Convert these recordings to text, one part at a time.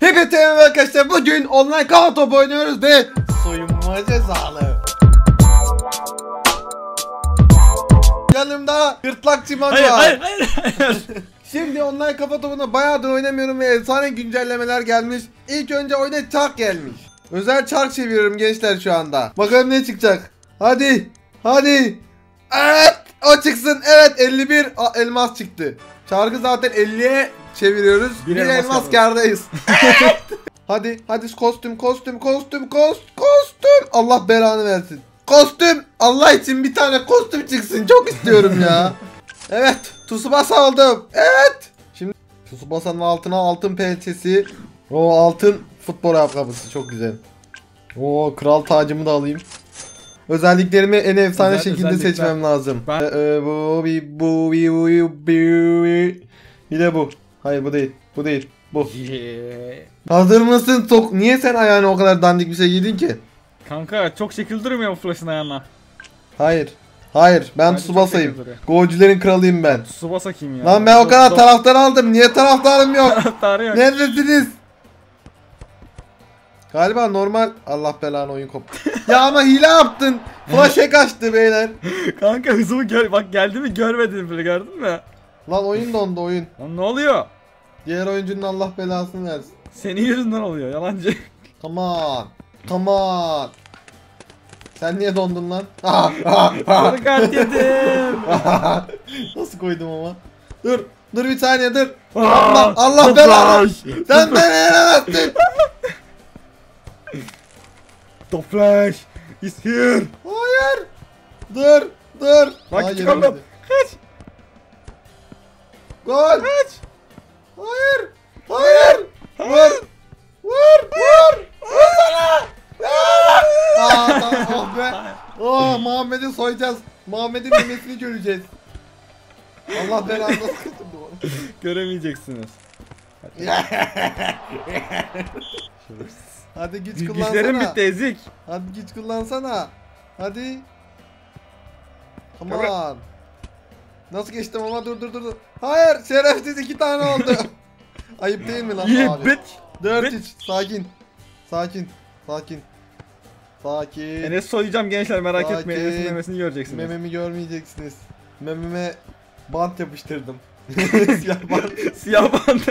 Hepinize merhaba arkadaşlar. Bugün online kağıt topu oynuyoruz ve soyunma cezalı. Yanımda gırtlak Ciman var. Hayır. Şimdi online kafa topuna bayağıdır oynamıyorum ve efsane güncellemeler gelmiş. İlk önce oyuna çark gelmiş. Özel çark çeviriyorum gençler şu anda. Bakalım ne çıkacak. Hadi. Evet, o çıksın. Evet, 51 elmas çıktı. Çarkı zaten 50'ye çeviriyoruz. Bir elmas kârdayız. Hadi kostüm. Allah belanı versin. Kostüm. Allah için bir tane kostüm çıksın. Çok istiyorum ya. Evet, Tsubasa aldım. Evet. Şimdi Tsubasa'nın altına altın pençesi. O altın futbol ayakkabısı çok güzel. O kral tacımı da alayım. Özelliklerimi en efsane şekilde seçmem lazım. Bir de bu. Hayır bu değil. Bu. Hazır mısın? Niye sen ayağına o kadar dandik bir şey giydin ki? Kanka çok şekil durmuyor bu flash'ın ayağına. Hayır. Ben Tsubasa'yım. Golcülerin kralıyım ben. Tsubasa kim ya? Lan ben o kadar taraftar aldım. Niye taraftarım yok? Taraftarı yok. Neredesiniz? Galiba normal. Allah belanı oyun koptu. Ya ama hile yaptın. Flash'e kaçtı beyler. Kanka hızımı gör. Bak geldi mi görmedin bile, gördün mü? Lan oyun dondu oyun. Lan ne oluyor? Diğer oyuncunun Allah belasını versin. Senin yüzünden oluyor yalancı. Come on. Sen niye dondun lan? Sarı kart yedim. Nasıl koydum ama? Dur bir saniye dur. Allah belanı. Sen beni yenemezsin. The Flash is here. Hayır. Dur. Bak küçük oğlum. Kaç. Gol. Kaç. Hayır. Vur sana. Oh be. Oh, Muhammed'i soyacağız. Muhammed'in memesini göreceğiz. Allah belanı nasıl kırdım bu? Göremeyeceksiniz. Hadi güç kullansana. Güçlerim bitti ezik. Hadi güç kullansana. Hadi. Come on. Nasıl geçtim ama dur. Hayır, şerefsiz 2 tane oldu. Ayıp değil mi lan abi? 4-3. Sakin. Enes soyacağım gençler, merak etmeyin. Enes'in memesini göreceksiniz. Mememi görmeyeceksiniz. Mememe bant yapıştırdım. Siyah bant.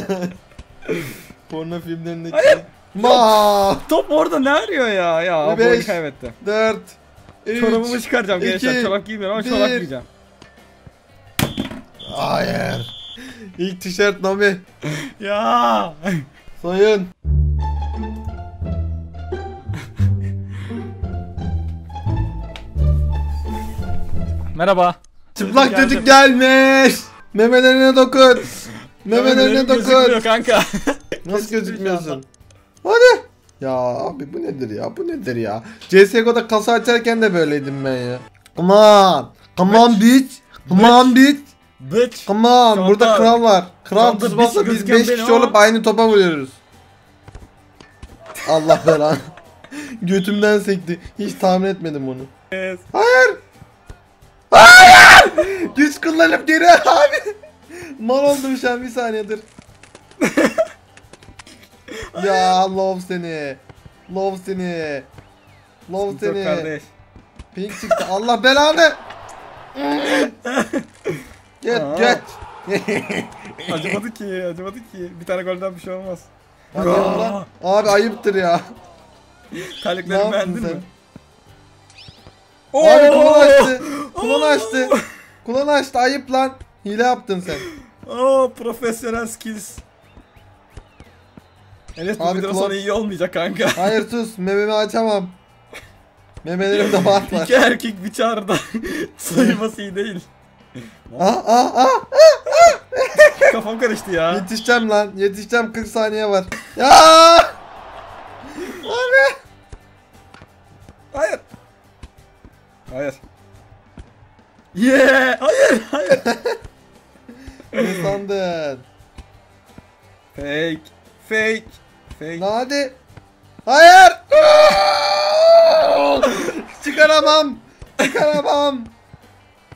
Porno filmlerindeki. Hayır. Top orada ne arıyor ya? Ya bu oyunu kaybetti. 4 3 Çorabımı çıkaracağım gençler. Çorap giymiyorum ama çorap giyeceğim. Hayır. İlk tişört Nami. Ya. Soyun. Merhaba. Çıplak çocuk gelmiş. Memelerine dokun. Gözükmüyor kanka. Nasıl gözükmüyorsun? Hadi. Ya abi bu nedir ya? CSGO'da kasa açarken de böyleydim ben ya. Come on bitch. Come on. Burada kral var. Kral Tsubasa, biz 5 kişi olup aynı topa vuruyoruz. Allah belanı. Götümden sekti. Hiç tahmin etmedim onu. Yes. Hayır. Güç kullanıp geri abi. Mal oldum şu an, bir saniyedir. Ya love seni. Kardeş. Pink çıktı. Allah belanı. Get. Acımadı ki. Bir tane golden bir şey olmaz. Abi ayıptır ya. Terliklerimi beğendin mi? Abi kulon açtı. Ayıp lan. Hile yaptın sen. Profesyonel skills. Enes bu Abi video sonra iyi olmayacak kanka. Hayır sus, mememi açamam. Memelerimde bant var. İki erkek bir çağrıda sayılması iyi değil. Kafam karıştı ya. Yetişeceğim 40 saniye var. Ya! Abi! Hayır. Yeah! Hayır. Ne sandın? Fake. Hadi. Hayır! Çıkaramam.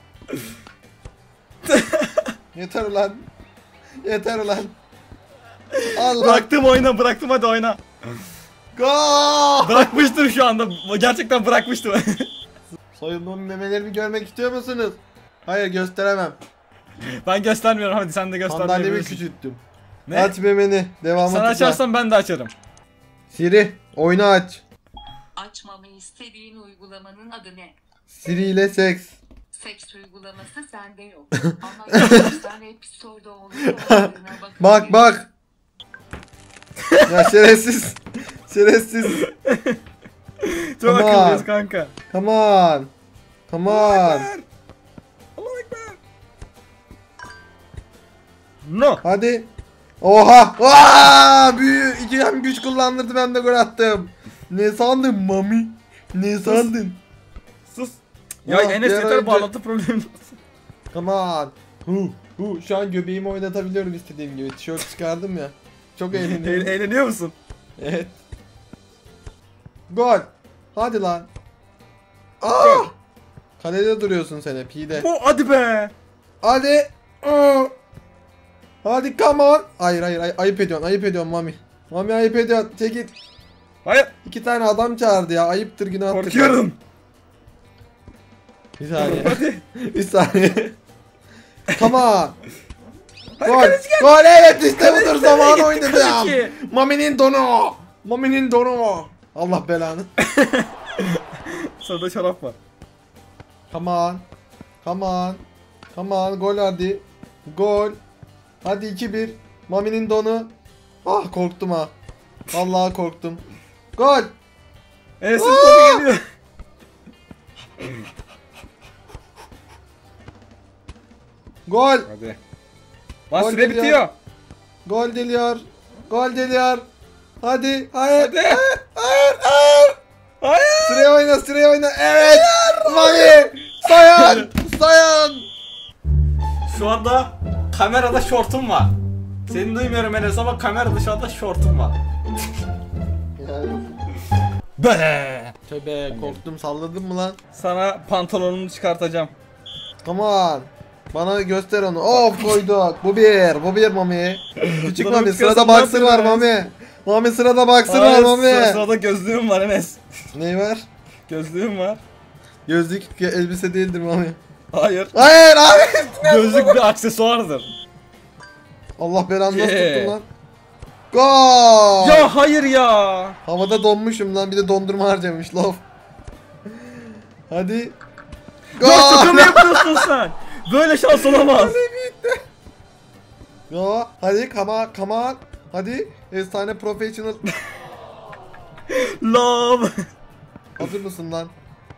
Yeter ulan. Allah. Bıraktım oyna, bıraktım, hadi oyna. Gol. Bırakmıştım şu anda. Gerçekten bırakmıştım. Soyunduğum memelerimi görmek istiyor musunuz? Hayır, gösteremem. Ben göstermiyorum, hadi sen de Sandalyemi göstermeyebilirsin. küçülttüm. Ne? Aç memeni. Devamı Sen tıkla. açarsan ben de açarım. Siri, oyunu aç. Açmamı istediğin uygulamanın adı ne? Siri ile seks. Seks uygulaması sende yok. Ama YouTube'dan App Store'da olduğuna Bak bak. Ya şerefsiz. Şerefsiz. Çok Aman. akıllıyız kanka. Come on. Come on. Allah ekber. No. Hadi. Oha. Aa, büyü. İki hem güç kullandırdı, ben de gol attım. Ne sandın mami? Ne sandın? Sus. Ya Oh, Enes bir yeter, önce- bağlantı problemi. Come on. Şu an göbeğimi oynatabiliyorum istediğim gibi. Tişört çıkardım ya. Çok eğleniyorum. Eğleniyor musun? Evet. Gol. Hadi lan. Gol. Kalede duruyorsun sen hep, hile. Bu hadi be. Hadi. Aa! Hadi come on. Hayır ayıp ediyorsun, ayıp ediyorsun mami. Mami ayıp ediyorsun. Çekil. Hayır. 2 tane adam çağırdı ya. Ayıptır, günahtır. Korkuyorum. Bir saniye. Hadi. Bir saniye. Come on. Hadi Gol. kaleci gel. Gol, evet, işte budur, Kaleci, zaman kaleci, oynadım. kaleci. Mami'nin donu. Mami'nin donu. Allah belanı. Sırada şarap var. Come on. Come on. Come on. Gol hadi. Gol. Hadi 2-1. Mami'nin donu. Ah, korktum ha. Vallahi korktum. Gol. Enes'in topu geliyor. Gol. Hadi. Lan Gol süre geliyor. bitiyor. Gol geliyor. Gol geliyor. Hadi. Hayır. Hadi. Hayır. Hayır. Hayır. Sıraya oyna, sıraya oyna. Evet. Mami. Sayan. Sayan. Şu anda kamerada şortum var. Seni duymuyorum Enes ama kamerada şu anda şortum var. Be. Tövbe, korktum, salladım mı lan? Sana pantolonunu çıkartacağım. Come on. Bana göster onu. Of, koyduk. Bu bir Mami. Küçük Bana Mami, bir sırada çıkarsın, boxer ne var yapıyorsun Mami. Mami, sırada boxer var Hayır, Mami. sırada gözlüğüm var Enes. Ne var? Gözlüğüm var. Gözlük elbise değildir Mami. Hayır. Hayır abi. Gözlük bir aksesuardır. Allah belanı, nasıl Yeah. tuttun lan? Gol. Ya hayır ya. Havada donmuşum lan, bir de dondurma harcamış lof. Hadi. Ya şaka mı yapıyorsun sen? Böyle şans olamaz. Yo, hadi come on. Hadi. Efsane professional. Love. Hazır mısın lan?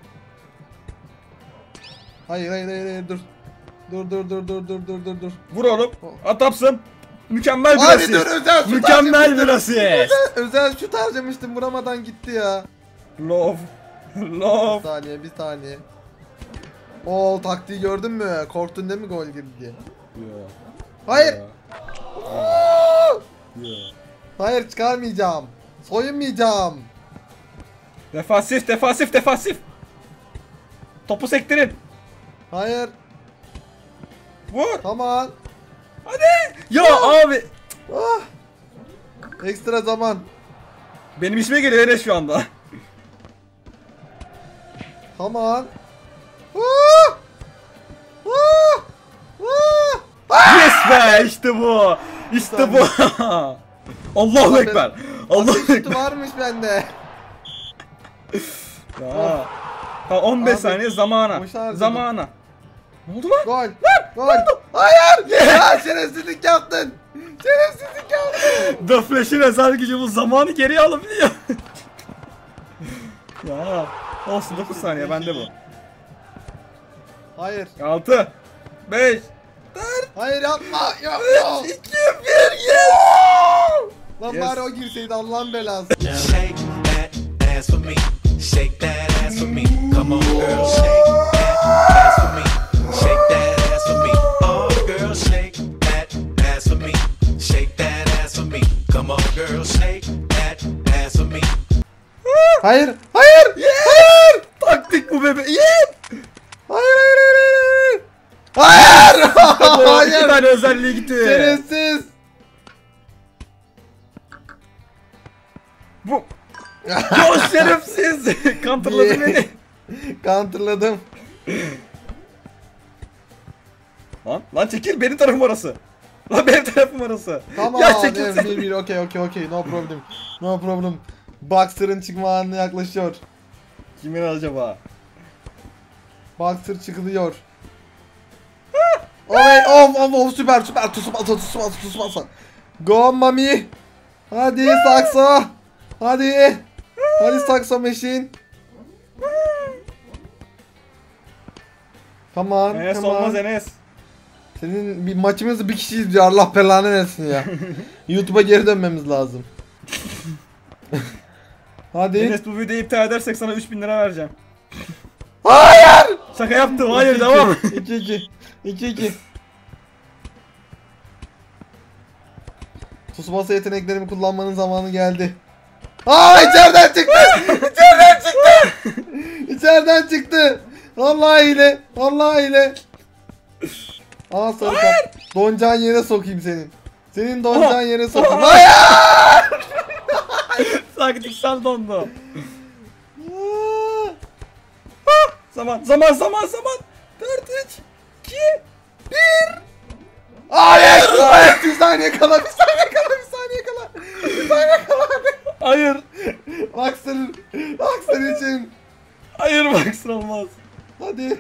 Hayır, dur. Dur. Vur oğlum. Atapsın. Mükemmel bir Hadi dur, asist. özel şut Mükemmel bir harcamıştım. asist. Özel şut harcamıştım, vuramadan gitti ya. Love. Bir Love. saniye. Oo, taktiği gördün mü? Korktun değil mi gol girdi diye? Hayır. Hayır, çıkarmayacağım. Soyunmayacağım. Defansif. Topu sektirin. Hayır. Vur. Tamam. Ya abi. Ah. Ekstra zaman. Benim isme geliyor Enes şu anda. Tamam. Ah! Ah! Ah! Yes be, işte bu. İşte bu. Allahu ekber. Allahu Ateş şutu ekber. varmış bende. Ya. Ha 15 Abi, saniye zamana. boşa harcadım. Zamana. Ne oldu lan? Gol. Hayır. Ya, şerefsizlik yaptın. The Flash'in özel gücü bu, zamanı geriye alabiliyor. Ya. Olsun, 9 saniye bende bu. Hayır. 6 5 Hayır, yapma. 2 1 Lan Yes. bari o girseydi, Allah'ın belası. Shake that ass for me. Shake that ass for me. Come on, girl, shake that ass for me. Shake that ass for me. Oh, girl, shake that ass for me. Shake that ass for me. Come on, girl, shake that ass for me. Hayır. Taktik bu bebe. Hayır. Hayır. İki Hayır. tane özelliği gitti. Şerefsiz. Bu. Ya şerefsiz. Counterladı beni. Counterladım. Lan çekil, benim tarafım orası. Lan benim tarafım orası. Tamam. Ya çekil Evet, sen. 1-1 okey. No problem. No problem. Boxer'ın çıkma anı yaklaşıyor. Kimin acaba? Boxer çıkılıyor. Of süper Tsubasa. Go mami. Hadi sakso. Hadi sakso machine. Come on. Enes come on. olmaz Enes. Senin bir maçımızı bir kişi izliyor. Allah belanı versin ya. YouTube'a geri dönmemiz lazım. Hadi. Enes, bu videoyu iptal edersek sana 3000 lira vereceğim. Hayır. Şaka yaptım. Hayır, devam. 2-2. Tsubasa yeteneklerimi kullanmanın zamanı geldi. İçeriden çıktı. İçeriden çıktı. Vallahi ile. Sarı kart. Doncan yere sokayım senin. Senin doncan yere sokayım. Hayır. Taktiksel dondu. Zaman. 4, 3, 2, 1. Hayır. Bir saniye kala. Hayır. Boxer için. Hayır, baksın olmaz. Hadi.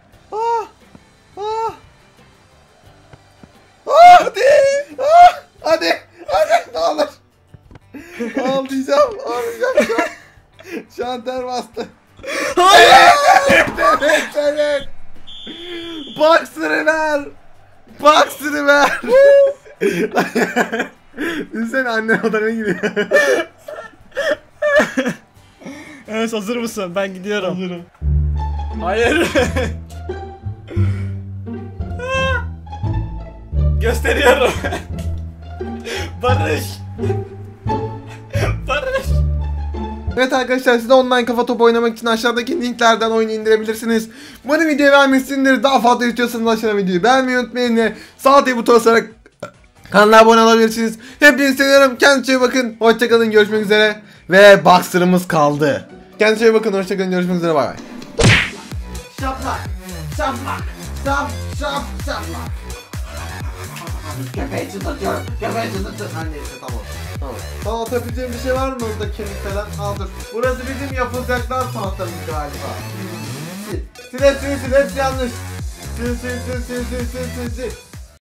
Hadi. Ne olur. Ağlayacağım şu an. Şu an ter bastı. Hayır. Evet. Boxer'ı ver. Sen annen odana giriyor. Enes, hazır mısın? Ben gidiyorum. Hazırım. Hayır. Gösteriyorum. Barış. Evet arkadaşlar, siz de online kafa topu oynamak için aşağıdaki linklerden oyunu indirebilirsiniz. Umarım videoyu beğenmişsinizdir. Daha fazla istiyorsanız aşağıdan videoyu beğenmeyi unutmayın ve sağ butona basarak kanala abone olabilirsiniz. Hepinizi seviyorum. Kendinize iyi bakın. Hoşçakalın. Görüşmek üzere. Ve Boxer'ımız kaldı. Kendinize iyi bakın. Hoşçakalın. Görüşmek üzere. Bay bay. Şaplak. Köpeği çıtlatıyorum. Neyse tamam. Tamam, atabileceğim bir şey var mı orada, kemik falan? Dur. Burası bizim yapılacaklar tahtamız galiba. Sil. Hepsi yanlış. Sil.